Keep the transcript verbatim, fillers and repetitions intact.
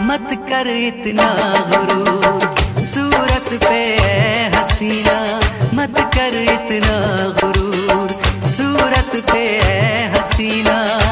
मत कर इतना गुरूर, सूरत पे है हसीना, मत कर इतना गुरूर, सूरत पे है हसीना।